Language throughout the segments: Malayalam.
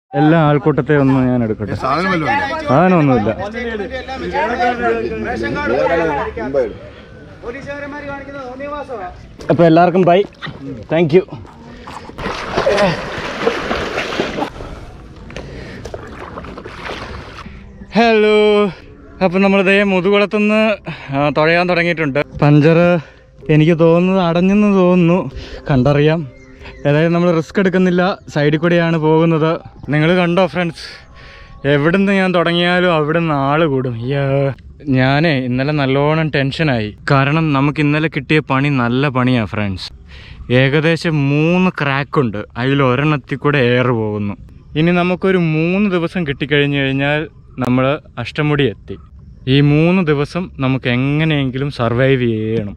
എല്ലാ ആൾക്കൂട്ടത്തെ ഒന്നും ഞാൻ എടുക്കട്ടെ. സാധനമൊന്നുമില്ല. അപ്പോൾ എല്ലാവർക്കും ബൈ, താങ്ക് യു. ഹലോ. അപ്പം നമ്മളിതേ മുതുകുളത്തുനിന്ന് തുഴയാൻ തുടങ്ങിയിട്ടുണ്ട്. പഞ്ചർ എനിക്ക് തോന്നുന്നത് അടഞ്ഞെന്ന് തോന്നുന്നു, കണ്ടറിയാം. ഏതായാലും നമ്മൾ റിസ്ക് എടുക്കുന്നില്ല, സൈഡിൽ കൂടെയാണ് പോകുന്നത്. നിങ്ങൾ കണ്ടോ ഫ്രണ്ട്സ്, എവിടുന്ന് ഞാൻ തുടങ്ങിയാലും അവിടുന്ന് ആൾ കൂടും. ഞാനേ ഇന്നലെ നല്ലോണം ടെൻഷനായി. കാരണം നമുക്ക് ഇന്നലെ കിട്ടിയ പണി നല്ല പണിയാണ് ഫ്രണ്ട്സ്. ഏകദേശം 3 ക്രാക്കുണ്ട്, അതിൽ ഒരെണ്ണത്തിൽ കൂടെ എയർ പോകുന്നു. ഇനി നമുക്കൊരു 3 ദിവസം കിട്ടിക്കഴിഞ്ഞ് കഴിഞ്ഞാൽ നമ്മൾ അഷ്ടമുടി എത്തി. ഈ 3 ദിവസം നമുക്ക് എങ്ങനെയെങ്കിലും സർവൈവ് ചെയ്യണം.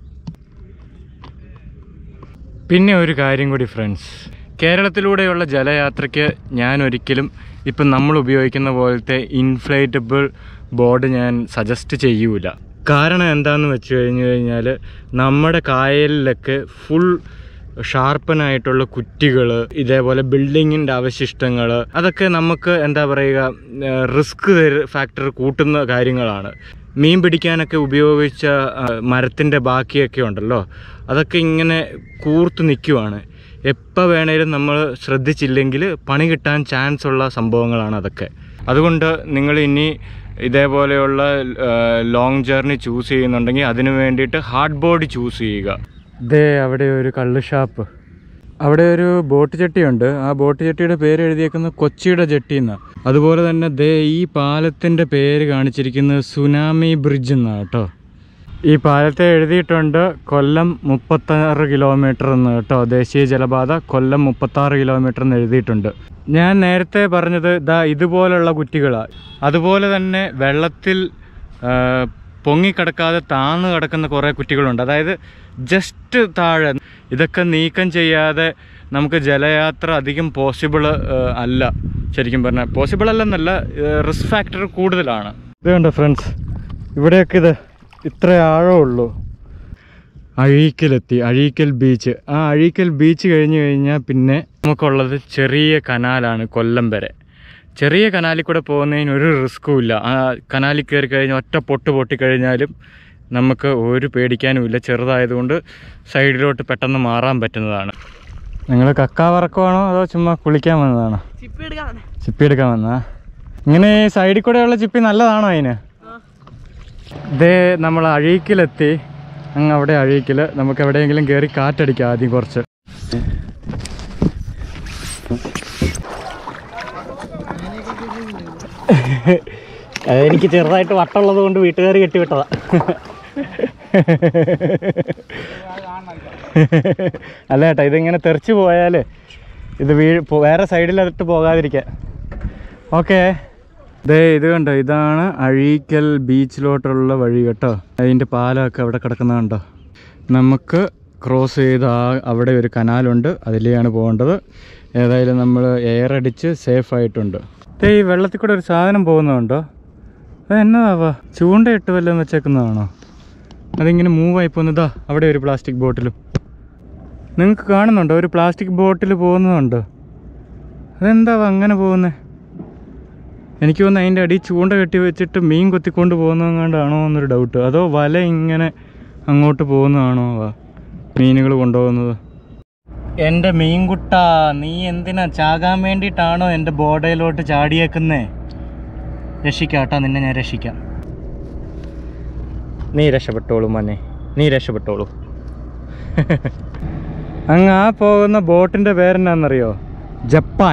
പിന്നെ ഒരു കാര്യം കൂടി ഫ്രണ്ട്സ്, കേരളത്തിലൂടെയുള്ള ജലയാത്രയ്ക്ക് ഞാൻ ഒരിക്കലും ഇപ്പം നമ്മൾ ഉപയോഗിക്കുന്ന പോലത്തെ ഇൻഫ്ലേറ്റബിൾ ബോർഡ് ഞാൻ സജസ്റ്റ് ചെയ്യൂല. കാരണം എന്താണെന്ന് വെച്ച് കഴിഞ്ഞാൽ നമ്മുടെ കായലിലൊക്കെ ഫുൾ ഷാർപ്പനായിട്ടുള്ള കുറ്റികൾ, ഇതേപോലെ ബിൽഡിങ്ങിൻ്റെ അവശിഷ്ടങ്ങൾ, അതൊക്കെ നമുക്ക് എന്താ പറയുക, റിസ്ക് ഫാക്ടർ കൂട്ടുന്ന കാര്യങ്ങളാണ്. മീൻ പിടിക്കാനൊക്കെ ഉപയോഗിച്ച മരത്തിൻ്റെ ബാക്കിയൊക്കെ ഉണ്ടല്ലോ, അതൊക്കെ ഇങ്ങനെ കൂർത്ത് നിൽക്കുവാണ്. എപ്പോൾ വേണേലും നമ്മൾ ശ്രദ്ധിച്ചില്ലെങ്കിൽ പണി കിട്ടാൻ ചാൻസ് ഉള്ള സംഭവങ്ങളാണ് അതൊക്കെ. അതുകൊണ്ട് നിങ്ങൾ ഇനി ഇതേപോലെയുള്ള ലോങ് ജേർണി ചൂസ് ചെയ്യുന്നുണ്ടെങ്കിൽ അതിന് വേണ്ടിയിട്ട് ഹാർഡ് ബോർഡ് ചൂസ് ചെയ്യുക. ദേ അവിടെ ഒരു കള്ള് ഷാപ്പ്, അവിടെ ഒരു ബോട്ട് ചട്ടിയുണ്ട്. ആ ബോട്ട് ചട്ടിയുടെ പേര് എഴുതിയേക്കുന്നത് കൊച്ചിയുടെ ജട്ടി എന്നാണ്. അതുപോലെ തന്നെ ദേ ഈ പാലത്തിൻ്റെ പേര് കാണിച്ചിരിക്കുന്നത് സുനാമി ബ്രിഡ്ജ് എന്നാണ് കേട്ടോ. ഈ പാലത്തെ എഴുതിയിട്ടുണ്ട് കൊല്ലം 36 കിലോമീറ്റർ എന്ന് കേട്ടോ. ദേശീയ ജലപാത കൊല്ലം 36 കിലോമീറ്റർ എന്ന് എഴുതിയിട്ടുണ്ട്. ഞാൻ നേരത്തെ പറഞ്ഞത് ഇതുപോലുള്ള കുറ്റികളാണ്. അതുപോലെ തന്നെ വെള്ളത്തിൽ പൊങ്ങിക്കിടക്കാതെ താന്ന് കിടക്കുന്ന കുറേ കുറ്റികളുണ്ട്, അതായത് ജസ്റ്റ് താഴെ. ഇതൊക്കെ നീക്കം ചെയ്യാതെ നമുക്ക് ജലയാത്ര അധികം പോസിബിൾ അല്ല. ശരിക്കും പറഞ്ഞാൽ പോസിബിൾ അല്ലെന്നല്ല, റിസ്ക് ഫാക്ടർ കൂടുതലാണ്. ഇത് കണ്ടോ ഫ്രണ്ട്സ്, ഇവിടെയൊക്കെ ഇത്ര ആഴമുള്ളൂ. അഴീക്കലെത്തി, അഴീക്കൽ ബീച്ച്. ആ അഴീക്കൽ ബീച്ച് കഴിഞ്ഞ് കഴിഞ്ഞാൽ പിന്നെ നമുക്കുള്ളത് ചെറിയ കനാലാണ് കൊല്ലം വരെ. ചെറിയ കനാലിൽ കൂടെ പോകുന്നതിന് ഒരു റിസ്ക്കും ഇല്ല. ആ കനാലിൽ കയറി കഴിഞ്ഞാൽ ഒറ്റ പൊട്ടിക്കഴിഞ്ഞാലും നമുക്ക് ഒരു പേടിക്കാനുമില്ല. ചെറുതായതുകൊണ്ട് സൈഡിലോട്ട് പെട്ടെന്ന് മാറാൻ പറ്റുന്നതാണ്. നിങ്ങൾ കക്കാ വറക്കുവാണോ അതോ ചുമ്മാ കുളിക്കാൻ വന്നതാണോ? ചിപ്പി എടുക്കാൻ വന്നതാ. ഇങ്ങനെ സൈഡിൽ കൂടെയുള്ള ചിപ്പി നല്ലതാണോ അതിന്? ഇതേ നമ്മൾ അഴീക്കിലെത്തി. അങ്ങ് അവിടെ അഴീക്കിൽ. നമുക്ക് എവിടെയെങ്കിലും കയറി കാറ്റടിക്കാം ആദ്യം കുറച്ച്. അതെനിക്ക് ചെറുതായിട്ട് വട്ടമുള്ളത് കൊണ്ട് വീട്ടുകാർ കെട്ടിവിട്ടതാ. അല്ല ചേട്ടാ, ഇതിങ്ങനെ തെറിച്ച് പോയാൽ ഇത് വേറെ സൈഡിലിട്ട് പോകാതിരിക്കാൻ. ഓക്കെ. ഇത് കണ്ടോ, ഇതാണ് അഴീക്കൽ ബീച്ചിലോട്ടുള്ള വഴി കേട്ടോ. അതിൻ്റെ പാലമൊക്കെ അവിടെ കിടക്കുന്നത് കണ്ടോ. നമുക്ക് ക്രോസ് ചെയ്ത് അവിടെ ഒരു കനാലുണ്ട്, അതിലെയാണ് പോകേണ്ടത്. ഏതായാലും നമ്മൾ എയർ അടിച്ച് സേഫായിട്ടുണ്ട്. ഈ വെള്ളത്തിൽ കൂടെ ഒരു സാധനം പോകുന്നതുണ്ടോ? അത് എന്നതാവാ? ചൂണ്ടയിട്ട് വല്ലതും വെച്ചേക്കുന്നതാണോ? അതിങ്ങനെ മൂവായി പോകുന്നതാ. അവിടെ ഒരു പ്ലാസ്റ്റിക് ബോട്ടിലും നിങ്ങൾക്ക് കാണുന്നുണ്ടോ? ഒരു പ്ലാസ്റ്റിക് ബോട്ടിൽ പോകുന്നതുണ്ടോ? അതെന്താവാ അങ്ങനെ പോകുന്നത്? എനിക്ക് തോന്നുന്നു അതിൻ്റെ അടി ചൂണ്ട കെട്ടി വെച്ചിട്ട് മീൻ കൊത്തിക്കൊണ്ട് പോകുന്നതെങ്ങാണ്ടാണോ എന്നൊരു ഡൗട്ട്. അതോ വല ഇങ്ങനെ അങ്ങോട്ട് പോകുന്നതാണോ മീനുകൾ കൊണ്ടുപോകുന്നത്? എൻ്റെ മീൻകുട്ട, നീ എന്തിനാ ചാകാൻ വേണ്ടിയിട്ടാണോ എൻ്റെ ബോർഡയിലോട്ട് ചാടിയേക്കുന്നേ? രക്ഷിക്കാട്ടാ, നിന്നെ ഞാൻ രക്ഷിക്കാം. നീ രക്ഷപ്പെട്ടോളൂ മോനെ, നീ രക്ഷപ്പെട്ടോളൂ. അങ്ങ് ആ പോകുന്ന ബോട്ടിൻ്റെ പേരെന്നാന്നറിയോ? ജപ്പാൻ.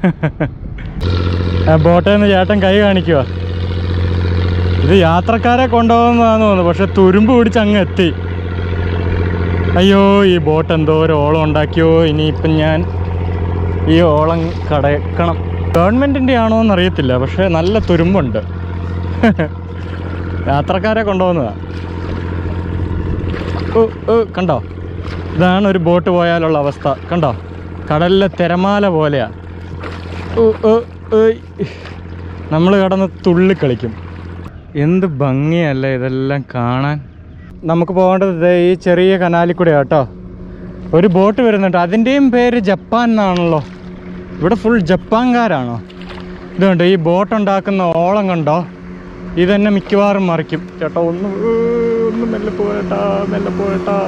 ആ ബോട്ടിൽ നിന്ന് ചേട്ടൻ കൈ കാണിക്കുക. ഇത് യാത്രക്കാരെ കൊണ്ടുപോകുന്നതാണെന്ന് തോന്നുന്നു, പക്ഷെ തുരുമ്പ് പിടിച്ച് അങ്ങ് എത്തി. അയ്യോ, ഈ ബോട്ട് എന്തോ ഒരു ഓളം ഉണ്ടാക്കിയോ. ഇനിയിപ്പം ഞാൻ ഈ ഓളം കടക്കണം. ഗവൺമെൻറ്റിൻ്റെ ആണോ എന്നറിയത്തില്ല, പക്ഷേ നല്ല തുരുമ്പുണ്ട്. യാത്രക്കാരെ കൊണ്ടുപോകുന്നതാണ്. കണ്ടോ, ഇതാണ് ഒരു ബോട്ട് പോയാലുള്ള അവസ്ഥ. കണ്ടോ, കടലിലെ തിരമാല പോലെയാ. നമ്മൾ കിടന്ന് തുള്ളിക്കളിക്കും. എന്ത് ഭംഗിയല്ലേ ഇതെല്ലാം കാണാൻ. നമുക്ക് പോകേണ്ടത് ഈ ചെറിയ കനാലിൽ കൂടെ കേട്ടോ. ഒരു ബോട്ട് വരുന്നുണ്ട്, അതിൻ്റെയും പേര് ജപ്പാൻ എന്നാണല്ലോ. ഇവിടെ ഫുൾ ജപ്പാൻകാരാണോ? ഇതുണ്ട് ഈ ബോട്ട് ഉണ്ടാക്കുന്ന ഓളം കണ്ടോ, ഇതെന്നെ മിക്കവാറും മറിക്കും. ചേട്ടാ ഒന്ന് മെല്ലെ പോയേട്ടാ, മെല്ലെ പോയേട്ടാ.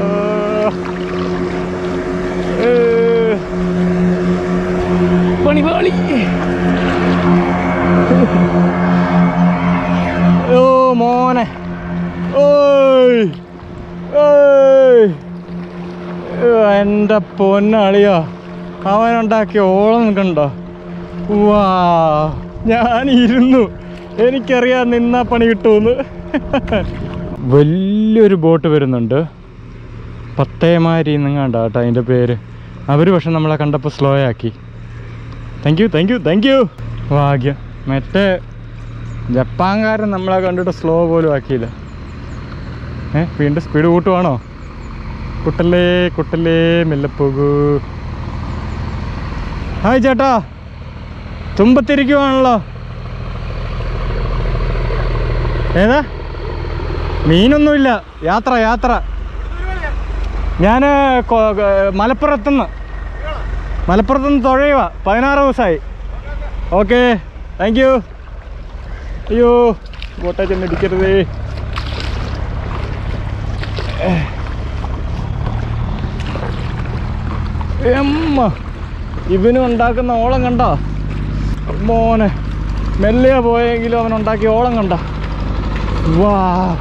പണി പാളി. ഓ മോനെ, ഓയ് എൻ്റെ പൊന്നളിയോ, അവനുണ്ടാക്കിയ ഓളം കണ്ടോ. വാ, ഞാനിരുന്നു, എനിക്കറിയാം നിന്നാ പണി കിട്ടുമെന്ന്. വലിയൊരു ബോട്ട് വരുന്നുണ്ട്, പത്തേമാരി നിങ്ങാണ്ട കേട്ടോ അതിൻ്റെ പേര്. അവർ പക്ഷെ നമ്മളെ കണ്ടപ്പോൾ സ്ലോ ആക്കി. Thank you thank you thank you. ഭാഗ്യം, മറ്റേ ജപ്പാൻകാരൻ നമ്മളെ കണ്ടിട്ട് സ്ലോ പോലും ആക്കിയില്ല. വീണ്ടും സ്പീഡ് കൂട്ടുവാണോ? കുട്ടല്ലേ കുട്ടല്ലേ, മെല്ലെ പോകൂ. ഹായ് ചേട്ടാ, തുമ്പത്തിരിക്കുവാണല്ലോ. ഏതാ? മീനൊന്നുമില്ല, യാത്ര യാത്ര. ഞാൻ മലപ്പുറത്തുനിന്ന് തുഴയുക, 16 ദിവസമായി. Okay thank you. അയ്യോ ബോട്ടേ ചെന്ന് ഇടിക്കരുതേ. ഇവനും ഉണ്ടാക്കുന്ന ഓളം കണ്ടോ മോനെ, മെല്ലെയാ പോയെങ്കിലും അവനുണ്ടാക്കിയ ഓളം കണ്ട. വാ,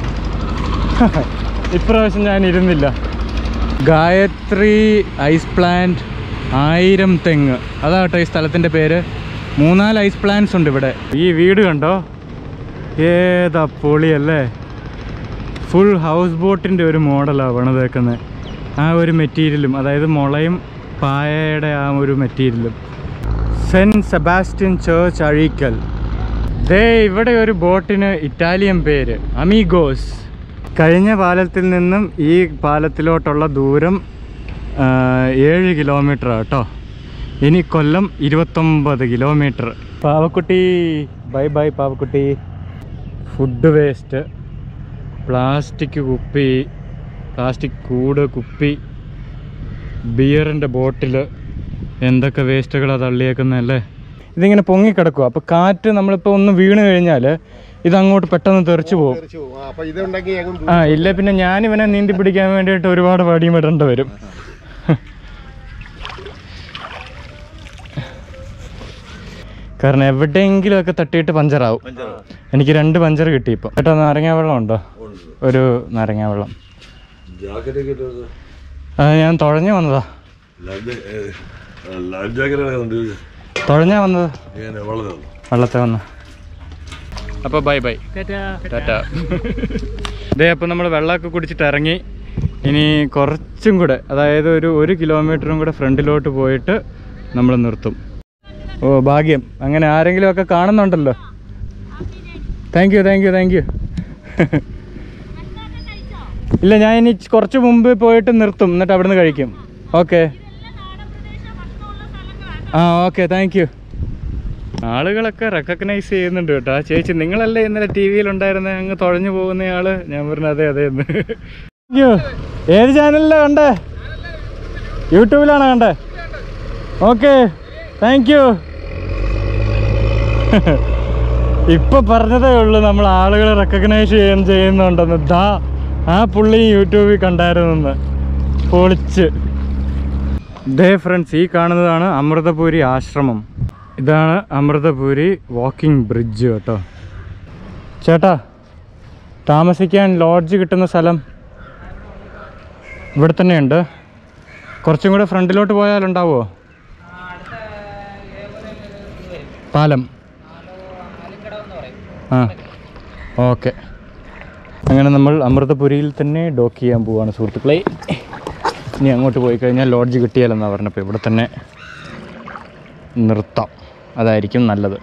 ഇപ്രാവശ്യം ഞാൻ ഇരുന്നില്ല. ഗായത്രി ഐസ് പ്ലാന്റ് 1000 തെങ്ങ്, അതാട്ടോ ഈ സ്ഥലത്തിൻ്റെ പേര്. 3-4 ഐസ് പ്ലാന്റ്സ് ഉണ്ട് ഇവിടെ. ഈ വീട് കണ്ടോ, ഏതാ പൊളിയല്ലേ. ഫുൾ ഹൗസ് ബോട്ടിൻ്റെ ഒരു മോഡലാണ് പണിതേക്കുന്നത്. ആ ഒരു മെറ്റീരിയലും, അതായത് മുളയും പായയുടെ ആ ഒരു മെറ്റീരിയലും. Saint Sebastian church Azhikkal. ദേ ഇവിടെ ഒരു ബോട്ടിന് ഇറ്റാലിയൻ പേര് അമീഗോസ്. കഴിഞ്ഞ പാലത്തിൽ നിന്നും ഈ പാലത്തിലോട്ടുള്ള ദൂരം 7 കിലോമീറ്റർ കേട്ടോ. ഇനി കൊല്ലം 29 കിലോമീറ്റർ. പാവക്കുട്ടി ബൈ ബൈ പാവക്കുട്ടി. ഫുഡ് വേസ്റ്റ്, പ്ലാസ്റ്റിക് കുപ്പി, പ്ലാസ്റ്റിക് കൂട്, കുപ്പി, ബിയറിൻ്റെ ബോട്ടിൽ, എന്തൊക്കെ വേസ്റ്റുകളാണ് തള്ളിയേക്കുന്നതല്ലേ. ഇതിങ്ങനെ പൊങ്ങിക്കിടക്കുക. അപ്പോൾ കാറ്റ് നമ്മളിപ്പോൾ ഒന്ന് വീണ് കഴിഞ്ഞാൽ ഇതങ്ങോട്ട് പെട്ടെന്ന് തെറിച്ച് പോകും. ഇല്ല പിന്നെ ഞാനിവനെ നീന്തി പിടിക്കാൻ വേണ്ടിയിട്ട് ഒരുപാട് വടിയും ഇടേണ്ടി വരും. കാരണം എവിടെയെങ്കിലുമൊക്കെ തട്ടിയിട്ട് പഞ്ചറാവും. എനിക്ക് 2 പഞ്ചർ കിട്ടി ഇപ്പം. ചേട്ടാ നാരങ്ങാ വെള്ളം ഉണ്ടോ? ഒരു നാരങ്ങാ വെള്ളം. ഞാൻ തുഴഞ്ഞു വന്നതാ, തുഴഞ്ഞാ വന്നത്, വെള്ളത്തെ വന്ന. അപ്പോൾ ബൈ ബൈ, ടാറ്റ. ഇതേ അപ്പോൾ നമ്മൾ വെള്ളമൊക്കെ കുടിച്ചിട്ട് ഇറങ്ങി. ഇനി കുറച്ചും കൂടെ, അതായത് ഒരു 1 കിലോമീറ്ററും കൂടെ ഫ്രണ്ടിലോട്ട് പോയിട്ട് നമ്മൾ നിർത്തും. ഓ ഭാഗ്യം, അങ്ങനെ ആരെങ്കിലുമൊക്കെ കാണുന്നുണ്ടല്ലോ. Thank you thank you thank you. ഇല്ല, ഞാൻ ഇനി കുറച്ച് മുമ്പ് പോയിട്ട് നിർത്തും, എന്നിട്ട് അവിടെ നിന്ന് കഴിക്കും. ഓക്കെ ആ ഓക്കെ താങ്ക് യു. ആളുകളൊക്കെ റെക്കഗ്നൈസ് ചെയ്യുന്നുണ്ട് കേട്ടോ. ആ ചേച്ചി നിങ്ങളല്ലേ ഇന്നലെ ടി വിയിലുണ്ടായിരുന്നത്, അങ്ങ് തുഴഞ്ഞു പോകുന്നയാള്? ഞാൻ പറഞ്ഞു അതെ അതെ എന്ന്. Thank you. ഏത് ചാനലിലാണ് കണ്ടേ? യൂട്യൂബിലാണോ കണ്ടേ? Okay thank you. ഇപ്പൊ പറഞ്ഞതേ ഉള്ളൂ നമ്മൾ ആളുകളെ റെക്കഗ്നൈസ് ചെയ്യുന്നുണ്ടെന്ന്. ദാ ആ പുള്ളി യൂട്യൂബിൽ കണ്ടായിരുന്നെന്ന്. പൊളിച്ച്. ദേ ഫ്രണ്ട്സ്, ഈ കാണുന്നതാണ് അമൃതപുരി ആശ്രമം. ഇതാണ് അമൃതപുരി വാക്കിംഗ് ബ്രിഡ്ജ് കേട്ടോ. ചേട്ടാ, താമസിക്കാൻ ലോഡ്ജ് കിട്ടുന്ന സ്ഥലം ഇവിടെ തന്നെയുണ്ട്. കുറച്ചും കൂടെ ഫ്രണ്ടിലോട്ട് പോയാലുണ്ടാവുമോ? പാലം. ആ ഓക്കെ. അങ്ങനെ നമ്മൾ അമൃതപുരിയിൽ തന്നെ ഡോക്ക് ചെയ്യാൻ പോവുകയാണ് സുഹൃത്തുക്കളെ. ഇനി അങ്ങോട്ട് പോയി കഴിഞ്ഞാൽ ലോഡ്ജ് കിട്ടിയാലെന്നാണ് പറഞ്ഞപ്പോൾ ഇവിടെ തന്നെ നിർത്താം, അതായിരിക്കും നല്ലത്.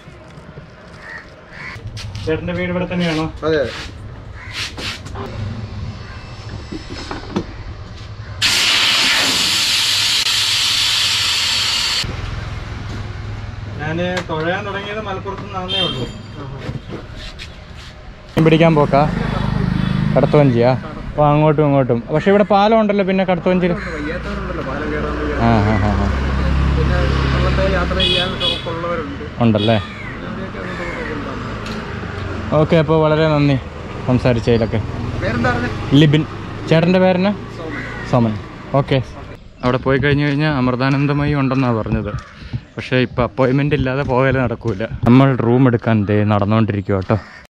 ചേട്ടൻ്റെ വീട് ഇവിടെ തന്നെയാണോ? അതെ. ഞാൻ തുഴയാൻ തുടങ്ങിയത് മലപ്പുറത്ത് നിന്നേ ഉള്ളൂ. പിടിക്കാൻ പോക്കാ കടത്തുവഞ്ചിയാ? അപ്പോൾ അങ്ങോട്ടും ഇങ്ങോട്ടും. പക്ഷെ ഇവിടെ പാലം ഉണ്ടല്ലോ, പിന്നെ കടത്തുവഞ്ചി. ആ ഹാ ഹാ ഹാ. പിന്നെ യാത്ര ചെയ്യാൻ ഉള്ളവരുണ്ട്. ഉണ്ടല്ലേ? ഓക്കെ, അപ്പോൾ വളരെ നന്ദി സംസാരിച്ചതിലൊക്കെ. ലിബിൻ. ചേട്ടൻ്റെ പേരെന്നാ? സോമൻ. ഓക്കെ. അവിടെ പോയി കഴിഞ്ഞ് കഴിഞ്ഞാൽ അമൃതാനന്ദമയി ഉണ്ടെന്നാണ് പറഞ്ഞത്. പക്ഷേ ഇപ്പോൾ അപ്പോയിൻമെൻ്റ് ഇല്ലാതെ പോയാൽ നടക്കില്ല. നമ്മൾ റൂം എടുക്കാൻ നടന്നുകൊണ്ടിരിക്കുക കേട്ടോ.